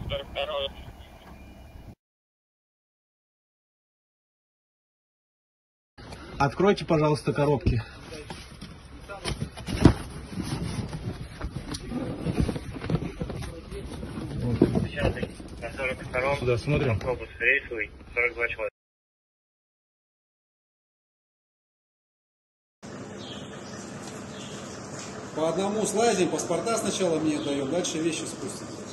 Откройте, пожалуйста, коробки. На 42-м. Сюда смотрим. Автобус рейсовый, 42 человека. По одному слазим, паспорта сначала мне даем, дальше вещи спустим.